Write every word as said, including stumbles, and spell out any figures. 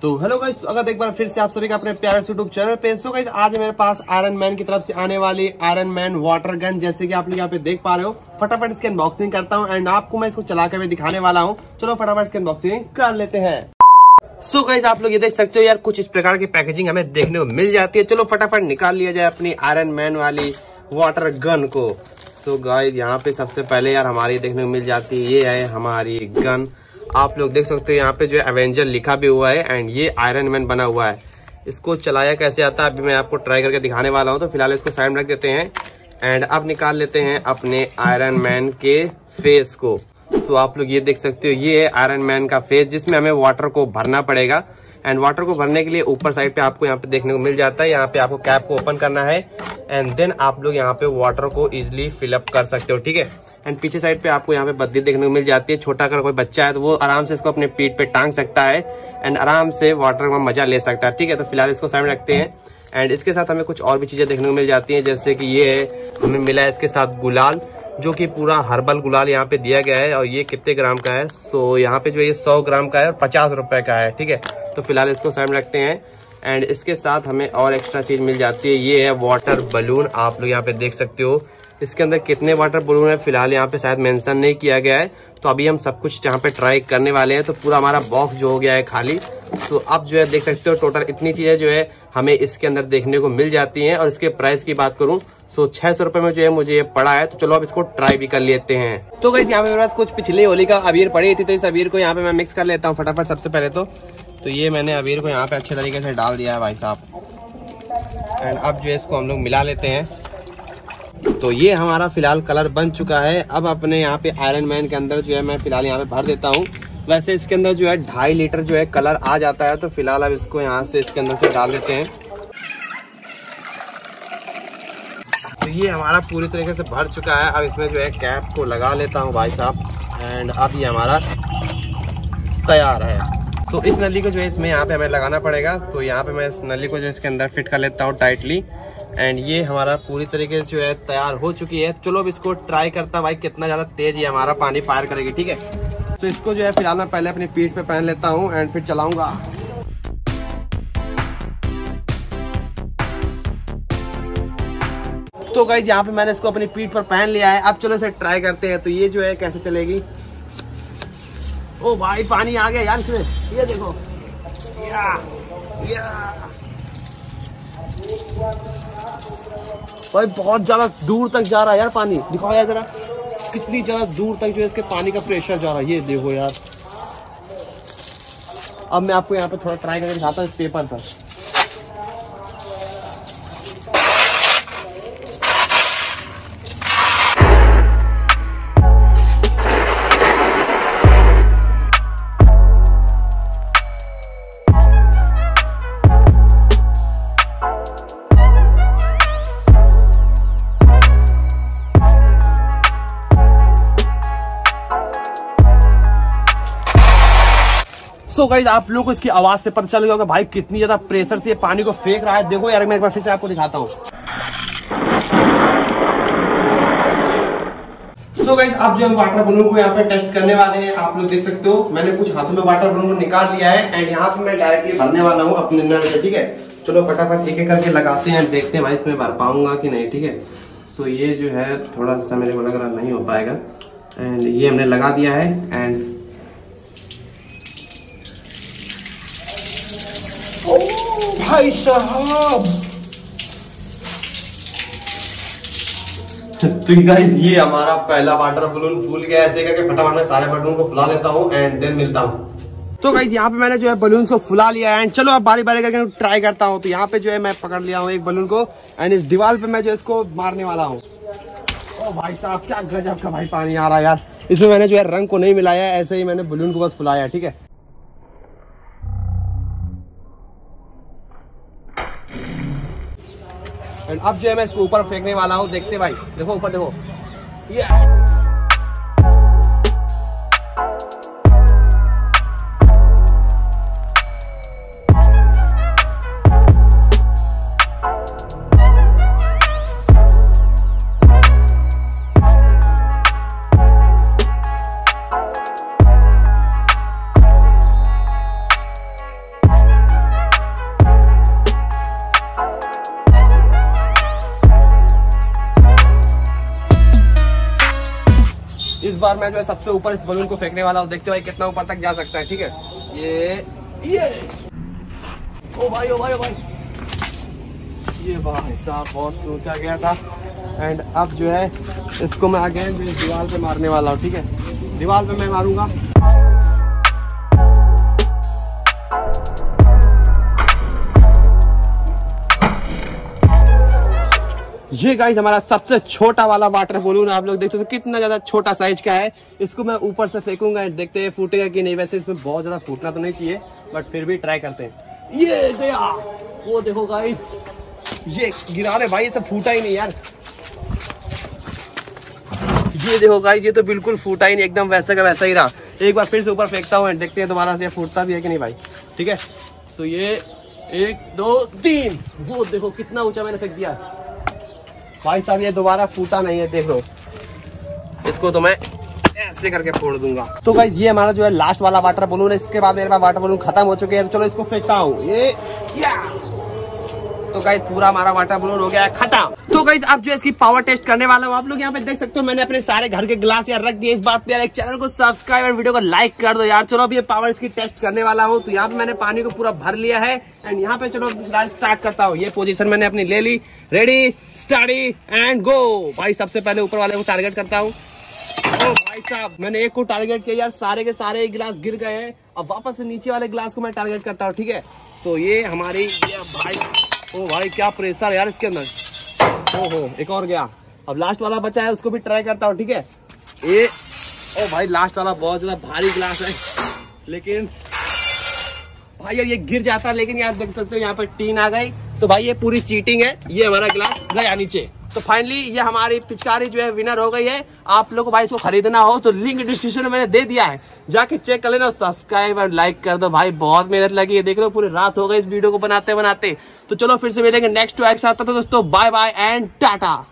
तो hello guys, स्वागत एक बार फिर से आप सभी का अपने प्यारे यूट्यूब चैनल पे। सो गाइस, आज मेरे पास आयरन मैन की तरफ से आने वाली आयरन मैन वाटर गन, जैसे कि आप लोग यहाँ पे देख पा रहे हो। फटाफट इसकी अनबॉक्सिंग करता हूँ एंड आपको मैं इसको चला कर भी दिखाने वाला हूँ। चलो फटाफट इसकी अनबॉक्सिंग कर लेते हैं। सो गाइस, आप लोग ये देख सकते हो यार, कुछ इस प्रकार की पैकेजिंग हमें देखने को मिल जाती है। चलो फटाफट निकाल लिया जाए अपनी आयरन मैन वाली वाटर गन को। सो गाइस, यहाँ पे सबसे पहले यार हमारी देखने को मिल जाती है, ये है हमारी गन। आप लोग देख सकते हो यहाँ पे जो है एवेंजर लिखा भी हुआ है एंड ये आयरन मैन बना हुआ है। इसको चलाया कैसे आता है अभी मैं आपको ट्राई करके दिखाने वाला हूँ। तो फिलहाल इसको साइड में रख देते हैं एंड अब निकाल लेते हैं अपने आयरन मैन के फेस को। सो आप लोग ये देख सकते हो, ये है आयरन मैन का फेस, जिसमें हमें वाटर को भरना पड़ेगा। एंड वाटर को भरने के लिए ऊपर साइड पे आपको यहाँ पे देखने को मिल जाता है। यहाँ पे आपको कैप को ओपन करना है एंड देन आप लोग यहाँ पे वाटर को इजिली फिलअप कर सकते हो, ठीक है। एंड पीछे साइड पे आपको यहाँ पे बद्दी देखने को मिल जाती है। छोटा अगर कोई बच्चा है तो वो आराम से इसको अपने पीठ पे टांग सकता है एंड आराम से वाटर का मजा ले सकता है, ठीक है। तो फिलहाल इसको साइड में रखते हैं एंड इसके साथ हमें कुछ और भी चीजें देखने को मिल जाती हैं, जैसे कि ये है हमें मिला है इसके साथ गुलाल, जो कि पूरा हर्बल गुलाल यहाँ पे दिया गया है। और ये कितने ग्राम का है? सो यहाँ पे जो है ये सौ ग्राम का है और पचास रुपए का है, ठीक है। तो फिलहाल इसको साइड में रखते हैं एंड इसके साथ हमें और एक्स्ट्रा चीज मिल जाती है, ये है वाटर बलून। आप लोग यहाँ पे देख सकते हो इसके अंदर कितने वाटर बलून है, फिलहाल यहाँ पे शायद मेंशन नहीं किया गया है। तो अभी हम सब कुछ यहाँ पे ट्राई करने वाले हैं। तो पूरा हमारा बॉक्स जो हो गया है खाली। तो अब जो है देख सकते हो टोटल इतनी चीजें जो है हमें इसके अंदर देखने को मिल जाती हैं। और इसके प्राइस की बात करूँ सो छह सौ रुपए में जो है मुझे ये पड़ा है। तो चलो अब इसको ट्राई भी कर लेते हैं। तो गाइस, यहाँ पे मेरे पास कुछ पिछली होली का अबीर पड़ी थी, तो इस अबीर को यहाँ पे मैं मिक्स कर लेता हूँ फटाफट। सबसे पहले तो तो ये मैंने अबीर को यहाँ पे अच्छे तरीके से डाल दिया है भाई साहब। एंड अब जो है इसको हम लोग मिला लेते हैं। तो ये हमारा फिलहाल कलर बन चुका है। अब अपने यहाँ पे आयरन मैन के अंदर जो है मैं फिलहाल यहाँ पे भर देता हूँ। वैसे इसके अंदर जो है ढाई लीटर जो है कलर आ जाता है। तो फिलहाल अब इसको यहाँ से इसके अंदर से डाल देते हैं। तो ये हमारा पूरी तरीके से भर चुका है। अब इसमें जो है कैप को लगा लेता हूँ भाई साहब एंड अब ये हमारा तैयार है। तो इस नली को जो है इसमें यहाँ पे हमें लगाना पड़ेगा। तो यहाँ पे मैं इस नली को जो इसके अंदर फिट कर लेता हूँ टाइटली एंड ये हमारा पूरी तरीके से जो है तैयार हो चुकी है। चलो अब इसको ट्राई करता हूँ भाई कितना ज्यादा तेज ये हमारा पानी फायर करेगी, ठीक है। तो इसको जो है फिलहाल मैं पहले अपनी पीठ पे पहन लेता हूँ एंड फिर चलाऊंगा। तो गाइस, यहाँ पे मैंने इसको अपनी पीठ पर पहन लिया है। अब चलो इसे ट्राई करते हैं। तो ये जो है कैसे चलेगी। ओ भाई, पानी आ गया यार इसमें, ये देखो या, या। भाई बहुत ज्यादा दूर तक जा रहा है यार पानी। दिखाओ यार जरा कितनी ज्यादा दूर तक जो है इसके पानी का प्रेशर जा रहा है, ये देखो यार। अब मैं आपको यहाँ पे थोड़ा ट्राई करके दिखाता हूँ इस पेपर पर। तो गाइस, आप लोगों को इसकी आवाज से पता चल गया होगा भाई कितनी ज्यादा प्रेशर से ये पानी को फेंक रहा है। देखो यार, मैं एक बार फिर से आपको दिखाता हूँ। सो गाइस, अब जो हम वाटर बलून को यहाँ पे टेस्ट करने वाले हैं, आप लोग देख सकते हो मैंने कुछ हाथों में वाटर बलून को निकाल लिया है एंड यहाँ पे मैं डायरेक्टली भरने वाला हूँ अपने नल से, ठीक है। चलो फटाफट एक एक करके लगाते हैं, देखते हैं भाई इसमें भर पाऊंगा कि नहीं, ठीक है। सो ये जो है थोड़ा सा मेरे को लग रहा नहीं हो पाएगा एंड ये हमने लगा दिया है एंड भाई साहब। तो गाइस, ये हमारा पहला वाटर बलून फूल गया। ऐसे करके फटाफट मैं सारे बलून को फुला लेता हूँ एंड देन मिलता हूँ। तो गाइस, यहाँ पे मैंने जो है बलून को फुला लिया एंड चलो अब बारी बारी करके ट्राई करता हूँ। तो यहाँ पे जो है मैं पकड़ लिया हूँ एक बलून को एंड इस दीवार पे मैं जो इसको मारने वाला हूँ। ओ भाई साहब, क्या गजब का भाई पानी आ रहा है यार। इसमें मैंने जो है रंग को नहीं मिलाया, ऐसे ही मैंने बलून को बस फुलाया, ठीक है। अब जो है मैं इसको ऊपर फेंकने वाला हूँ। देखते भाई, देखो ऊपर देखो, ये बार मैं जो है सबसे ऊपर इस बलून को फेंकने वाला हूँ। देखते भाई कितना ऊपर तक जा सकता है। ठीक है, ये ये ओ भाई ओ भाई ओ भाई, ये भाई साहब बहुत ऊंचा गया था। एंड अब जो है इसको मैं आगे दीवार पे मारने वाला हूँ। ठीक है, दीवार पे मैं मारूंगा। ये गाइस हमारा सबसे छोटा वाला वाटर बलून, आप लोग देखते हो कितना ज्यादा छोटा साइज का है। इसको मैं ऊपर से फेंकूंगा, देखते हैं फूटेगा कि नहीं। वैसे इसमें बहुत ज्यादा फूटना तो नहीं चाहिए, बट फिर भी ट्राई करते हैं। ये गया, वो देखो गाइस, ये गिरा रहे भाई, ये सब फूटा ही नहीं यार। ये देखो गाइस, ये तो बिल्कुल फूटा ही नहीं, एकदम वैसा का वैसा ही रहा। एक बार फिर से ऊपर फेंकता हूँ, देखते हैं दोबारा से फूटता भी है कि नहीं भाई। ठीक है, सो ये एक दो तीन, वो देखो कितना ऊंचा मैंने फेंक दिया भाई साहब। ये दोबारा फूटा नहीं है, देख लो। इसको तो मैं ऐसे करके फोड़ दूंगा। तो गाइस ये हमारा जो है लास्ट वाला वाटर बलून है। इसके बाद मेरे पास वाटर बलून खत्म हो चुके हैं, तो चलो इसको फेंकता हूँ। ये या तो गाइस पूरा हमारा वाटर बलून हो गया है खत्म। तो गाइस अब जो है इसकी पावर टेस्ट करने वाला हूँ। आप लोग यहाँ पे देख सकते हो मैंने अपने सारे घर के गिलास यार रख दिए। इस बात पे यार एक चैनल को सब्सक्राइब और वीडियो को लाइक कर दो यार। चलो अब ये पावर इसकी टेस्ट करने वाला हूँ। तो यहाँ पे मैंने पानी को पूरा भर लिया है एंड यहाँ पे चलो स्टार्ट करता हूँ। ये पोजीशन मैंने अपनी ले ली, रेडी स्टडी एंड गो। भाई सबसे पहले ऊपर वाले को टारगेट करता हूँ। ओ भाई साहब मैंने एक को टारगेट किया यार, सारे के सारे गिलास गिर गए हैं। अब वापस से नीचे वाले गिलास को मैं टारगेट करता हूँ। ठीक है, सो ये हमारी ये भाई, ओ भाई क्या प्रेशर यार इसके अंदर। ओहो एक और गया। अब लास्ट वाला बचा है, उसको भी ट्राई करता हूँ। ठीक है, ये ओ भाई लास्ट वाला बहुत ज्यादा भारी गिलास है, लेकिन भाई यार ये गिर जाता है। लेकिन यार देख सकते हो यहाँ पर टीन आ गई, तो भाई ये पूरी चीटिंग है। ये हमारा गिलास गया नीचे। तो फाइनली ये हमारी पिचकारी जो है विनर हो गई है। आप लोग को भाई इसको खरीदना हो तो लिंक डिस्क्रिप्शन में मैंने दे दिया है, जाके चेक कर लेना। सब्सक्राइब और लाइक कर दो भाई, बहुत मेहनत लगी है। देख लो पूरी रात हो गई इस वीडियो को बनाते बनाते। तो चलो फिर से मिलेंगे नेक्स्ट टू एक साथ। तो दोस्तों बाय बाय एंड टाटा।